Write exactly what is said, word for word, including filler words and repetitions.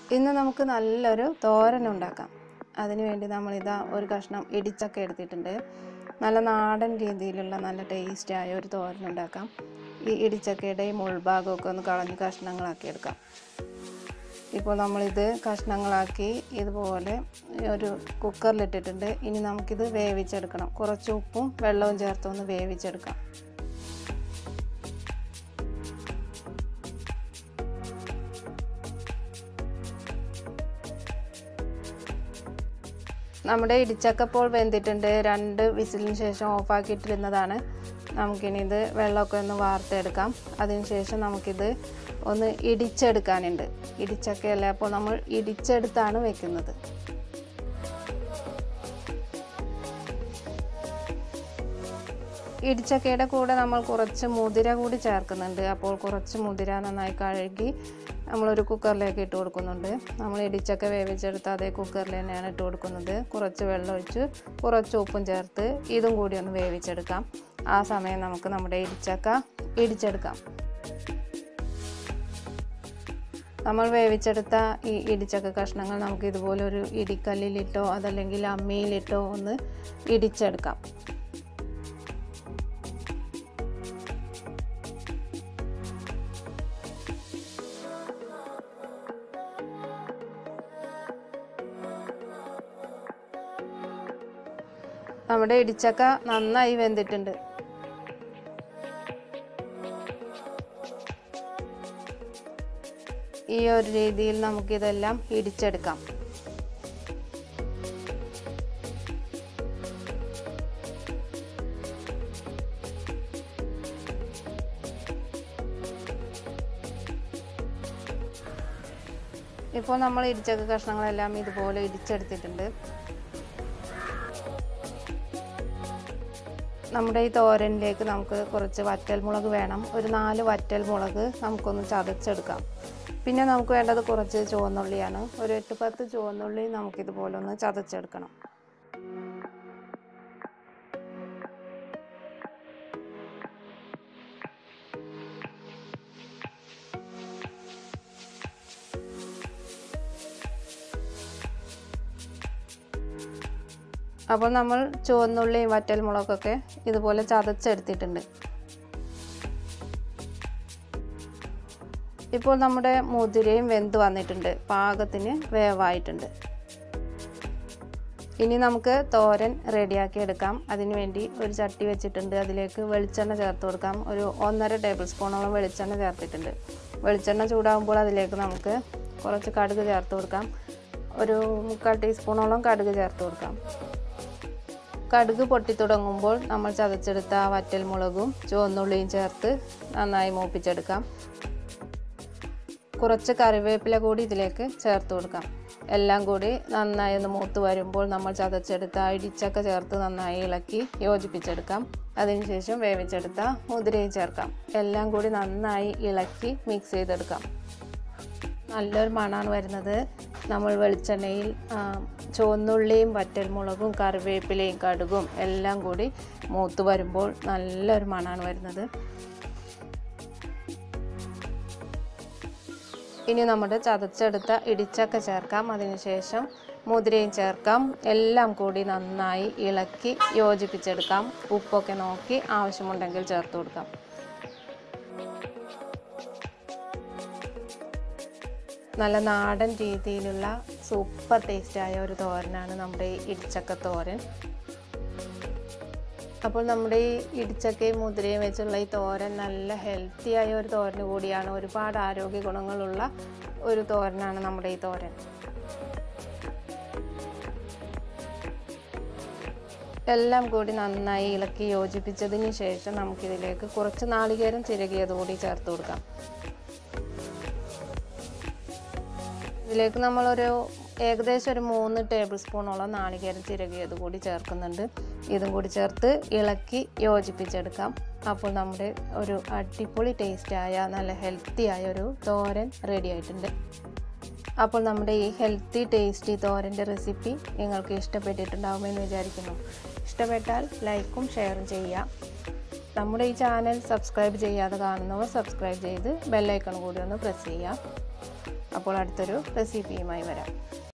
ഇന്ന് നമുക്ക് നല്ലൊരു തോരൻ ഉണ്ടാക്കാം. അതിനു വേണ്ടി നമ്മൾ ഇതാ ഒരു കഷ്ണം ഇടിച്ചക്ക എടുത്തിട്ടുണ്ട്. നല്ല നാടൻ രീതിയിലുള്ള നല്ല ടേസ്റ്റ് ആയ ഒരു തോരൻ ഉണ്ടാക്കാം. ഈ ഇടിച്ചക്കയുടെ മുൾഭാഗമൊക്കെ ഒന്ന് കളഞ്ഞ് കഷ്ണങ്ങളാക്കി എടുക്കാം. ഇപ്പോൾ നമ്മളിത് കഷ്ണങ്ങളാക്കി ഇതുപോലെ ഒരു കുക്കറിലിട്ടിട്ടുണ്ട്. ഇനി നമുക്കിത് വേവിച്ചെടുക്കണം. കുറച്ച് ഉപ്പും വെള്ളവും ചേർത്തൊന്ന് വേവിച്ചെടുക്കാം. നമ്മുടെ ഇടിച്ചക്ക ഇപ്പോൾ വെന്തിട്ടുണ്ട്. രണ്ട് വിസിലിന് ശേഷം ഓഫാക്കിയിട്ടിരുന്നതാണ്. നമുക്കിനി ഇത് വെള്ളമൊക്കെ ഒന്ന് വാർത്തെടുക്കാം. അതിനുശേഷം നമുക്കിത് ഒന്ന് ഇടിച്ചെടുക്കാനുണ്ട്. ഇടിച്ചക്കയല്ല, അപ്പോൾ നമ്മൾ ഇടിച്ചെടുത്താണ് വെക്കുന്നത്. ഇടിച്ചക്കയുടെ കൂടെ നമ്മൾ കുറച്ച് മുതിര കൂടി ചേർക്കുന്നുണ്ട്. അപ്പോൾ കുറച്ച് മുതിര നന്നായി കഴുകി നമ്മളൊരു കുക്കറിലേക്ക് ഇട്ട് കൊടുക്കുന്നുണ്ട്. നമ്മൾ ഇടിച്ചക്ക വേവിച്ചെടുത്ത് അതേ കുക്കറിൽ തന്നെയാണ് ഇട്ട് കൊടുക്കുന്നത്. കുറച്ച് വെള്ളം ഒഴിച്ച് കുറച്ച് ഉപ്പും ചേർത്ത് ഇതും കൂടി ഒന്ന് വേവിച്ചെടുക്കാം. ആ സമയം നമുക്ക് നമ്മുടെ ഇടിച്ചക്ക ഇടിച്ചെടുക്കാം. നമ്മൾ വേവിച്ചെടുത്ത ഈ ഇടിച്ചക്ക കഷ്ണങ്ങൾ നമുക്ക് ഇതുപോലെ ഒരു ഇടിക്കല്ലിലിട്ടോ അതല്ലെങ്കിൽ അമ്മിയിലിട്ടോ ഒന്ന് ഇടിച്ചെടുക്കാം. നമ്മുടെ ഇടിച്ചക്ക നന്നായി വെന്തിട്ടുണ്ട്. ഈ ഒരു രീതിയിൽ നമുക്കിതെല്ലാം ഇടിച്ചെടുക്കാം. ഇപ്പോൾ നമ്മൾ ഇടിച്ചക്ക കഷ്ണങ്ങളെല്ലാം ഇതുപോലെ ഇടിച്ചെടുത്തിട്ടുണ്ട്. നമ്മുടെ ഈ തോരനിലേക്ക് നമുക്ക് കുറച്ച് വറ്റൽമുളക് വേണം. ഒരു നാല് വറ്റൽമുളക് നമുക്കൊന്ന് ചതച്ചെടുക്കാം. പിന്നെ നമുക്ക് വേണ്ടത് കുറച്ച് ചുവന്നുള്ളിയാണ്. ഒരു എട്ട് പത്ത് ചുവന്നുള്ളി നമുക്കിതുപോലെ ഒന്ന് ചതച്ചെടുക്കണം. അപ്പോൾ നമ്മൾ ചുവന്നുള്ളിയും വറ്റൽമുളകൊക്കെ ഇതുപോലെ ചതച്ചെടുത്തിട്ടുണ്ട്. ഇപ്പോൾ നമ്മുടെ മുതിരയും വെന്ത് വന്നിട്ടുണ്ട്. പാകത്തിന് വേവായിട്ടുണ്ട്. ഇനി നമുക്ക് തോരൻ റെഡിയാക്കി എടുക്കാം. അതിനു വേണ്ടി ഒരു ചട്ടി വെച്ചിട്ടുണ്ട്. അതിലേക്ക് വെളിച്ചെണ്ണ ചേർത്ത് കൊടുക്കാം. ഒരു ഒന്നര ടേബിൾ സ്പൂണോളം വെളിച്ചെണ്ണ ചേർത്തിട്ടുണ്ട്. വെളിച്ചെണ്ണ ചൂടാകുമ്പോൾ അതിലേക്ക് നമുക്ക് കുറച്ച് കടുക് ചേർത്ത് കൊടുക്കാം. ഒരു മുക്കാൽ ടീസ്പൂണോളം കടുക് ചേർത്ത് കൊടുക്കാം. കടുക് പൊട്ടി തുടങ്ങുമ്പോൾ നമ്മൾ ചതച്ചെടുത്ത വറ്റൽമുളകും ചുവന്നുള്ളിയും ചേർത്ത് നന്നായി മൂപ്പിച്ചെടുക്കാം. കുറച്ച് കറിവേപ്പില കൂടി ഇതിലേക്ക് ചേർത്ത് കൊടുക്കാം. എല്ലാം കൂടി നന്നായി ഒന്ന് മൂത്ത് വരുമ്പോൾ നമ്മൾ ചതച്ചെടുത്ത ഇടിച്ചക്ക ചേർത്ത് നന്നായി ഇളക്കി യോജിപ്പിച്ചെടുക്കാം. അതിനുശേഷം വേവിച്ചെടുത്ത മുതിരയും ചേർക്കാം. എല്ലാം കൂടി നന്നായി ഇളക്കി മിക്സ് ചെയ്തെടുക്കാം. നല്ലൊരു മണമാണ് വരുന്നത്. നമ്മൾ വെളിച്ചെണ്ണയിൽ ചുവന്നുള്ളിയും വറ്റൽമുളകും കറിവേപ്പിലയും കടുകും എല്ലാം കൂടി മൂത്ത് വരുമ്പോൾ നല്ലൊരു മണമാണ് വരുന്നത്. ഇനി നമ്മുടെ ചതച്ചെടുത്ത ഇടിച്ചക്ക ചേർക്കാം. അതിനുശേഷം മുതിരയും ചേർക്കാം. എല്ലാം കൂടി നന്നായി ഇളക്കി യോജിപ്പിച്ചെടുക്കാം. ഉപ്പൊക്കെ നോക്കി ആവശ്യമുണ്ടെങ്കിൽ ചേർത്ത് കൊടുക്കാം. നല്ല നാടൻ രീതിയിലുള്ള സൂപ്പർ ടേസ്റ്റായ ഒരു തോരനാണ് നമ്മുടെ ഈ ഇടിച്ചക്ക തോരൻ. അപ്പോൾ നമ്മുടെ ഈ ഇടിച്ചക്കയും മുതിരയും വെച്ചുള്ള ഈ തോരൻ നല്ല ഹെൽത്തി ആയ ഒരു തോരൻ കൂടിയാണ്. ഒരുപാട് ആരോഗ്യ ഗുണങ്ങളുള്ള ഒരു തോരനാണ് നമ്മുടെ ഈ തോരൻ. എല്ലാം കൂടി നന്നായി ഇളക്കി യോജിപ്പിച്ചതിന് ശേഷം നമുക്കിതിലേക്ക് കുറച്ച് നാളികേരം ചിരകിയത് കൂടി ചേർത്ത് കൊടുക്കാം. ഇതിലേക്ക് നമ്മളൊരു ഏകദേശം ഒരു മൂന്ന് ടേബിൾ സ്പൂണോളം നാളികേരം ചിരകിയത് കൂടി ചേർക്കുന്നുണ്ട്. ഇതും കൂടി ചേർത്ത് ഇളക്കി യോജിപ്പിച്ചെടുക്കാം. അപ്പോൾ നമ്മുടെ ഒരു അടിപൊളി ടേസ്റ്റായ നല്ല ഹെൽത്തി ആയ ഒരു തോരൻ റെഡി ആയിട്ടുണ്ട്. അപ്പോൾ നമ്മുടെ ഈ ഹെൽത്തി ടേസ്റ്റി തോരൻ്റെ റെസിപ്പി നിങ്ങൾക്ക് ഇഷ്ടപ്പെട്ടിട്ടുണ്ടാകുമെന്ന് വിചാരിക്കുന്നു. ഇഷ്ടപ്പെട്ടാൽ ലൈക്കും ഷെയറും ചെയ്യുക. നമ്മുടെ ഈ ചാനൽ സബ്സ്ക്രൈബ് ചെയ്യാതെ കാണുന്നവർ സബ്സ്ക്രൈബ് ചെയ്ത് ബെൽ ഐക്കൺ കൂടി ഒന്ന് പ്രസ് ചെയ്യുക. അപ്പോൾ അടുത്തൊരു റെസിപ്പിയുമായി വരാം.